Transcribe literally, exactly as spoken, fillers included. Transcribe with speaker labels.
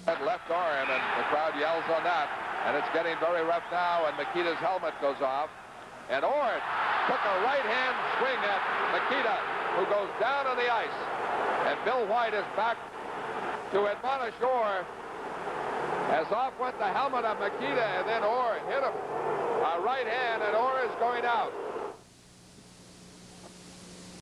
Speaker 1: At left arm, and the crowd yells on that. And it's getting very rough now, and Mikita's helmet goes off. And Orr took a right-hand swing at Mikita, who goes down on the ice. And Bill White is back to admonish Orr. As off went the helmet of Mikita, and then Orr hit him a right hand, and Orr is going out.